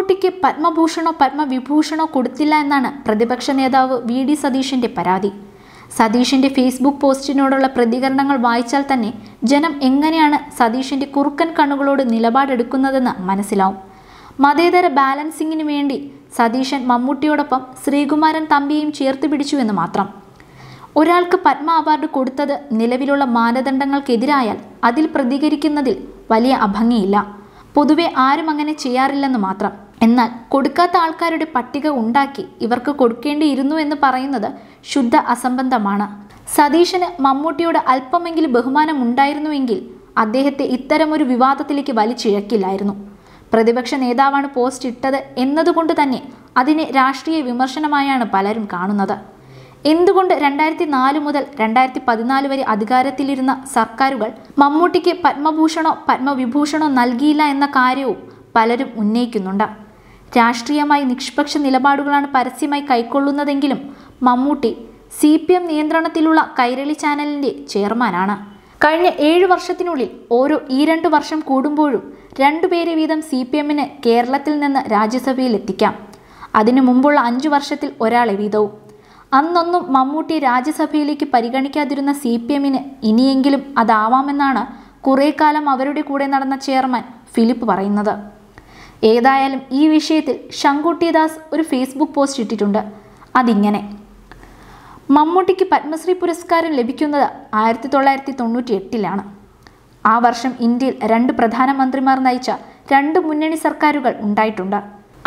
മമ്മൂട്ടിക്ക് പത്മഭൂഷണോ പത്മവിഭൂഷണോ കൊടുത്തില്ല എന്നാണ് പ്രതിപക്ഷ നേതാവ് വി.ഡി. സതീശന്റെ പരാതി. സതീശന്റെ ഫേസ്ബുക്ക് പോസ്റ്റിനോടുള്ള പ്രതികരണങ്ങൾ വായിച്ചാൽ തന്നെ ജനം എങ്ങനെയാണ് സതീശന്റെ കുറുക്കൻ കണ്ണുകളോട് നിലപാടെടുക്കുന്നതെന്ന് മനസ്സിലാവും. മതേതര ബാലൻസിങ്ങിന് വേണ്ടി സതീശൻ മമ്മൂട്ടിയോടൊപ്പം ശ്രീകുമാരൻ തമ്പിയെയും ചേർത്ത് പിടിച്ചുവെന്ന് മാത്രം. ഒരാൾക്ക് പത്മ അവാർഡ് കൊടുത്തത് നിലവിലുള്ള മാനദണ്ഡങ്ങൾക്കെതിരായാൽ അതിൽ പ്രതികരിക്കുന്നതിൽ വലിയ അഭംഗിയില്ല. പൊതുവെ ആരും അങ്ങനെ ചെയ്യാറില്ലെന്ന് മാത്രം. എന്നാൽ കൊടുക്കാത്ത ആൾക്കാരുടെ പട്ടിക ഉണ്ടാക്കി ഇവർക്ക് കൊടുക്കേണ്ടിയിരുന്നു എന്ന് പറയുന്നത് ശുദ്ധ അസംബന്ധമാണ്. സതീശന് മമ്മൂട്ടിയോട് അല്പമെങ്കിലും ബഹുമാനം ഉണ്ടായിരുന്നുവെങ്കിൽ അദ്ദേഹത്തെ ഇത്തരമൊരു വിവാദത്തിലേക്ക് വലിച്ചിഴക്കില്ലായിരുന്നു. പ്രതിപക്ഷ നേതാവാണ് പോസ്റ്റ് ഇട്ടത് എന്നതുകൊണ്ട് തന്നെ അതിനെ രാഷ്ട്രീയ വിമർശനമായാണ് പലരും കാണുന്നത്. എന്തുകൊണ്ട് 2004 മുതൽ 2014 വരെ അധികാരത്തിലിരുന്ന സർക്കാരുകൾ മമ്മൂട്ടിക്ക് പത്മഭൂഷണോ പത്മവിഭൂഷണോ നൽകിയില്ല എന്ന കാര്യവും പലരും ഉന്നയിക്കുന്നുണ്ട്. രാഷ്ട്രീയമായി നിഷ്പക്ഷ നിലപാടുകളാണ് പരസ്യമായി കൈക്കൊള്ളുന്നതെങ്കിലും മമ്മൂട്ടി CPM നിയന്ത്രണത്തിലുള്ള കൈരളി ചാനലിന്റെ ചെയർമാനാണ്. കഴിഞ്ഞ 7 വർഷത്തിനുള്ളിൽ ഓരോ 2 വർഷം കൂടുമ്പോഴും 2 പേരെ വീതം CPMന് കേരളത്തിൽ നിന്ന് രാജ്യസഭയിൽ എത്തിക്കാം. അതിനു മുമ്പുള്ള 5 വർഷത്തിൽ ഒരാളെ വീതവും. അന്നൊന്നും മമ്മൂട്ടി രാജ്യസഭയിലേക്ക് പരിഗണിക്കാതിരുന്ന CPMന് ഇനിയെങ്കിലും അതാവാമെന്നാണ് കുറേ കാലം അവരുടെ കൂടെ നടന്ന ചെയർമാൻ ഫിലിപ്പ് പറയുന്നത്. ഏതായാലും ഈ വിഷയത്തിൽ ശങ്കുട്ടി ദാസ് ഒരു ഫേസ്ബുക്ക് പോസ്റ്റ് ഇട്ടിട്ടുണ്ട്. അതിങ്ങനെ: മമ്മൂട്ടിക്ക് പത്മശ്രീ പുരസ്കാരം ലഭിക്കുന്നത് 1998-ലാണ്. ആ വർഷം ഇന്ത്യയിൽ 2 പ്രധാനമന്ത്രിമാർ നയിച്ച 2 മുന്നണി സർക്കാരുകൾ ഉണ്ടായിട്ടുണ്ട്.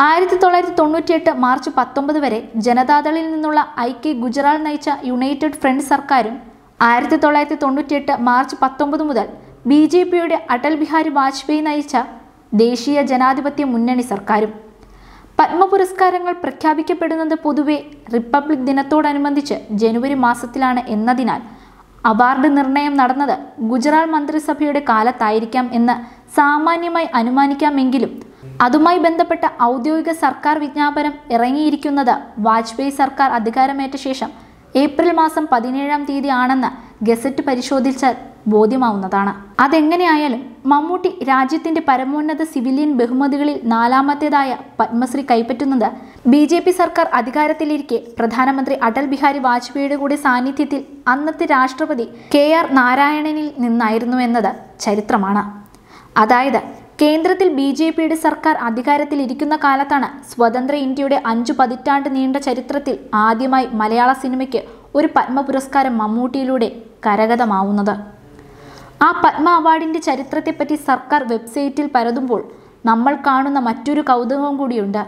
1998 മാർച്ച് 19 വരെ ജനതാദളിൽ നിന്നുള്ള IK ഗുജറാൾ നയിച്ച യുണൈറ്റഡ് ഫ്രണ്ട് സർക്കാരും 1998 മാർച്ച് 19 മുതൽ BJPയുടെ അടൽ ബിഹാരി വാജ്പേയി നയിച്ച ദേശീയ ജനാധിപത്യ മുന്നണി സർക്കാരും. പത്മ പുരസ്കാരങ്ങൾ പ്രഖ്യാപിക്കപ്പെടുന്നത് പൊതുവെ റിപ്പബ്ലിക് ദിനത്തോടനുബന്ധിച്ച് ജനുവരി മാസത്തിലാണ് എന്നതിനാൽ അവാർഡ് നിർണയം നടന്നത് ഗുജറാൾ മന്ത്രിസഭയുടെ കാലത്തായിരിക്കാം എന്ന് സാമാന്യമായി അനുമാനിക്കാമെങ്കിലും അതുമായി ബന്ധപ്പെട്ട ഔദ്യോഗിക സർക്കാർ വിജ്ഞാപനം ഇറങ്ങിയിരിക്കുന്നത് വാജ്പേയി സർക്കാർ അധികാരമേറ്റ ശേഷം ഏപ്രിൽ മാസം 17-ാം തീയതി ആണെന്ന് ഗസറ്റ് പരിശോധിച്ചാൽ ബോധ്യമാവുന്നതാണ്. അതെങ്ങനെയായാലും മമ്മൂട്ടി രാജ്യത്തിന്റെ പരമോന്നത സിവിലിയൻ ബഹുമതികളിൽ 4ാമത്തേതായ പത്മശ്രീ കൈപ്പറ്റുന്നത് BJP സർക്കാർ അധികാരത്തിലിരിക്കെ പ്രധാനമന്ത്രി അടൽ ബിഹാരി വാജ്പേയിയുടെ കൂടെ സാന്നിധ്യത്തിൽ അന്നത്തെ രാഷ്ട്രപതി KR നാരായണനിൽ നിന്നായിരുന്നു എന്നത് ചരിത്രമാണ്. അതായത് കേന്ദ്രത്തിൽ BJPയുടെ സർക്കാർ അധികാരത്തിൽ ഇരിക്കുന്ന കാലത്താണ് സ്വതന്ത്ര ഇന്ത്യയുടെ 5 പതിറ്റാണ്ട് നീണ്ട ചരിത്രത്തിൽ ആദ്യമായി മലയാള സിനിമയ്ക്ക് ഒരു പത്മ പുരസ്കാരം മമ്മൂട്ടിയിലൂടെ കരഗതമാവുന്നത്. ആ പത്മ അവാർഡിന്റെ ചരിത്രത്തെപ്പറ്റി സർക്കാർ വെബ്സൈറ്റിൽ പരതുമ്പോൾ നമ്മൾ കാണുന്ന മറ്റൊരു കൗതുകം കൂടിയുണ്ട്.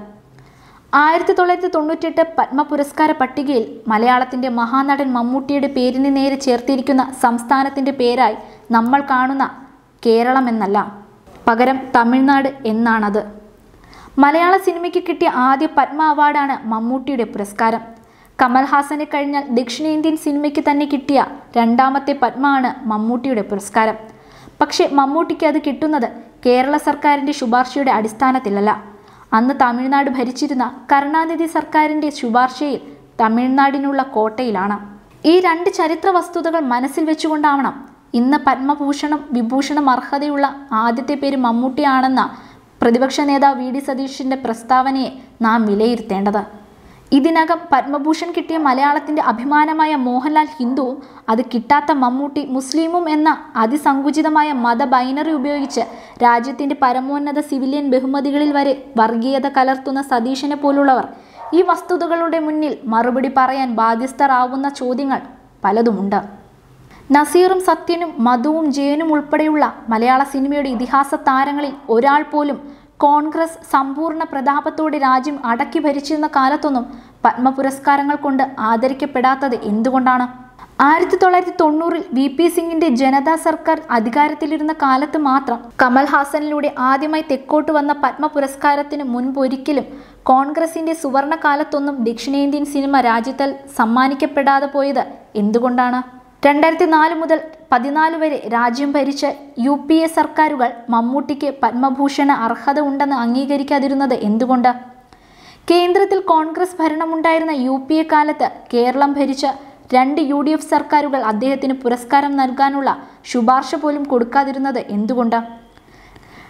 1998 പത്മ പുരസ്കാര പട്ടികയിൽ മലയാളത്തിന്റെ മഹാനടൻ മമ്മൂട്ടിയുടെ പേരിന് നേരെ ചേർത്തിരിക്കുന്ന സംസ്ഥാനത്തിന്റെ പേരായി നമ്മൾ കാണുന്ന കേരളം എന്നല്ല, പകരം തമിഴ്നാട് എന്നാണത്. മലയാള സിനിമയ്ക്ക് കിട്ടിയ ആദ്യ പത്മ അവാർഡാണ് മമ്മൂട്ടിയുടെ പുരസ്കാരം. കമൽഹാസനെ കഴിഞ്ഞാൽ ദക്ഷിണേന്ത്യൻ സിനിമയ്ക്ക് തന്നെ കിട്ടിയ 2ാമത്തെ പത്മ ആണ് മമ്മൂട്ടിയുടെ പുരസ്കാരം. പക്ഷേ മമ്മൂട്ടിക്ക് അത് കിട്ടുന്നത് കേരള സർക്കാരിൻ്റെ ശുപാർശയുടെ അടിസ്ഥാനത്തിലല്ല. അന്ന് തമിഴ്നാട് ഭരിച്ചിരുന്ന കരുണാനിധി സർക്കാരിൻ്റെ ശുപാർശയിൽ തമിഴ്നാടിനുള്ള കോട്ടയിലാണ്. ഈ 2 ചരിത്ര വസ്തുതകൾ മനസ്സിൽ വെച്ചുകൊണ്ടാവണം ഇന്ന് പത്മഭൂഷണം വിഭൂഷണം അർഹതയുള്ള ആദ്യത്തെ പേര് മമ്മൂട്ടിയാണെന്ന പ്രതിപക്ഷ നേതാവ് വി.ഡി. സതീശന്റെ പ്രസ്താവനയെ നാം വിലയിരുത്തേണ്ടത്. ഇതിനകം പത്മഭൂഷൺ കിട്ടിയ മലയാളത്തിന്റെ അഭിമാനമായ മോഹൻലാൽ ഹിന്ദുവും അത് കിട്ടാത്ത മമ്മൂട്ടി മുസ്ലിമും എന്ന അതിസങ്കുചിതമായ മത ബൈനറി ഉപയോഗിച്ച് രാജ്യത്തിന്റെ പരമോന്നത സിവിലിയൻ ബഹുമതികളിൽ വരെ വർഗീയത കലർത്തുന്ന സതീശനെ പോലുള്ളവർ ഈ വസ്തുതകളുടെ മുന്നിൽ മറുപടി പറയാൻ ബാധ്യസ്ഥരാവുന്ന ചോദ്യങ്ങൾ പലതുമുണ്ട്. നസീറും സത്യനും മധുവും ജയനും ഉൾപ്പെടെയുള്ള മലയാള സിനിമയുടെ ഇതിഹാസ താരങ്ങളിൽ ഒരാൾ പോലും കോൺഗ്രസ് സമ്പൂർണ്ണ പ്രതാപത്തോടെ രാജ്യം അടക്കി ഭരിച്ചിരുന്ന കാലത്തൊന്നും പത്മ പുരസ്കാരങ്ങൾ കൊണ്ട് ആദരിക്കപ്പെടാത്തത് എന്തുകൊണ്ടാണ്? 1990-ൽ VP സിംഗിന്റെ ജനതാ സർക്കാർ അധികാരത്തിലിരുന്ന കാലത്ത് മാത്രം കമൽഹാസനിലൂടെ ആദ്യമായി തെക്കോട്ട് വന്ന പത്മ പുരസ്കാരത്തിന് മുൻപൊരിക്കലും കോൺഗ്രസിന്റെ സുവർണ കാലത്തൊന്നും ദക്ഷിണേന്ത്യൻ സിനിമ രാജ്യത്തിൽ സമ്മാനിക്കപ്പെടാതെ പോയത് എന്തുകൊണ്ടാണ്? 2004 മുതൽ 2014 വരെ രാജ്യം ഭരിച്ച UPA സർക്കാരുകൾ മമ്മൂട്ടിക്ക് പത്മഭൂഷണ അർഹത ഉണ്ടെന്ന് അംഗീകരിക്കാതിരുന്നത് എന്തുകൊണ്ട്? കേന്ദ്രത്തിൽ കോൺഗ്രസ് ഭരണമുണ്ടായിരുന്ന UPA കാലത്ത് കേരളം ഭരിച്ച 2 UDF സർക്കാരുകൾ അദ്ദേഹത്തിന് പുരസ്കാരം നൽകാനുള്ള ശുപാർശ പോലും കൊടുക്കാതിരുന്നത് എന്തുകൊണ്ട്?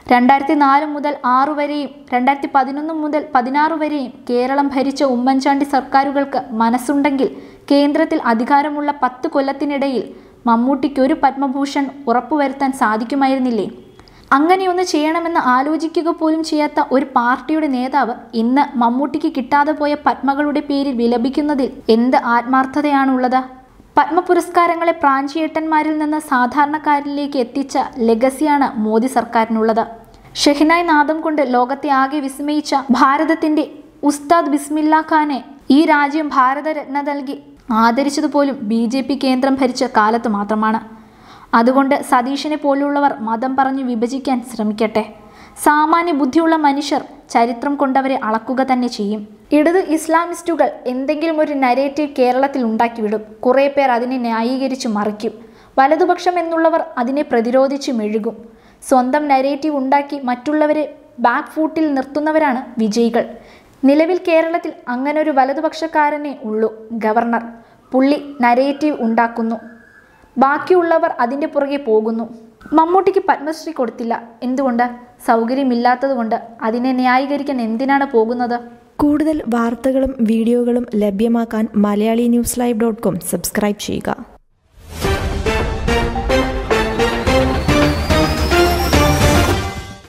2004 മുതൽ 6 വരെയും 2011 മുതൽ 16 വരെയും കേരളം ഭരിച്ച ഉമ്മൻചാണ്ടി സർക്കാരുകൾക്ക് മനസ്സുണ്ടെങ്കിൽ കേന്ദ്രത്തിൽ അധികാരമുള്ള 10 കൊല്ലത്തിനിടയിൽ മമ്മൂട്ടിക്ക് ഒരു പത്മഭൂഷൺ ഉറപ്പുവരുത്താൻ സാധിക്കുമായിരുന്നില്ലേ? അങ്ങനെയൊന്ന് ചെയ്യണമെന്ന് ആലോചിക്കുക പോലും ചെയ്യാത്ത ഒരു പാർട്ടിയുടെ നേതാവ് ഇന്ന് മമ്മൂട്ടിക്ക് കിട്ടാതെ പോയ പത്മകളുടെ പേരിൽ വിലപിക്കുന്നതിൽ എന്ത് ആത്മാർത്ഥതയാണുള്ളത്? പത്മ പുരസ്കാരങ്ങളെ പ്രാഞ്ചിയേട്ടന്മാരിൽ നിന്ന് സാധാരണക്കാരിലേക്ക് എത്തിച്ച ലെഗസിയാണ് മോദി സർക്കാരിനുള്ളത്. ഷെഹ്നായ് നാദം കൊണ്ട് ലോകത്തെ ആകെ വിസ്മയിച്ച ഭാരതത്തിന്റെ ഉസ്താദ് ബിസ്മില്ല ഖാനെ ഈ രാജ്യം ഭാരതരത്ന നൽകി ആദരിച്ചതുപോലും BJP കേന്ദ്രം ഭരിച്ച കാലത്ത് മാത്രമാണ്. അതുകൊണ്ട് സതീഷിനെ പോലുള്ളവർ മതം പറഞ്ഞു വിഭജിക്കാൻ ശ്രമിക്കട്ടെ. സാമാന്യ ബുദ്ധിയുള്ള മനുഷ്യർ ചരിത്രം കൊണ്ടവരെ അളക്കുക തന്നെ ചെയ്യും. ഇടത് ഇസ്ലാമിസ്റ്റുകൾ എന്തെങ്കിലും ഒരു നരേറ്റീവ് കേരളത്തിൽ ഉണ്ടാക്കിവിടും. കുറേ പേർ അതിനെ ന്യായീകരിച്ച് മറിക്കും. വലതുപക്ഷം എന്നുള്ളവർ അതിനെ പ്രതിരോധിച്ച് മെഴുകും. സ്വന്തം നരേറ്റീവ് ഉണ്ടാക്കി മറ്റുള്ളവരെ ബാക്ക് ഫൂട്ടിൽ നിർത്തുന്നവരാണ് വിജയികൾ. നിലവിൽ കേരളത്തിൽ അങ്ങനൊരു വലതുപക്ഷക്കാരനെ ഉള്ളൂ, ഗവർണർ. പുള്ളി നരേറ്റീവ് ഉണ്ടാക്കുന്നു, ബാക്കിയുള്ളവർ അതിൻ്റെ പുറകെ പോകുന്നു. മമ്മൂട്ടിക്ക് പത്മശ്രീ കൊടുത്തില്ല. എന്തുകൊണ്ട്? സൗകര്യമില്ലാത്തതുകൊണ്ട്. അതിനെ ന്യായീകരിക്കാൻ എന്തിനാണ് പോകുന്നത്? കൂടുതൽ വാർത്തകളും വീഡിയോകളും ലഭ്യമാക്കാൻ MalayaliNewsLive.com സബ്സ്ക്രൈബ് ചെയ്യുക.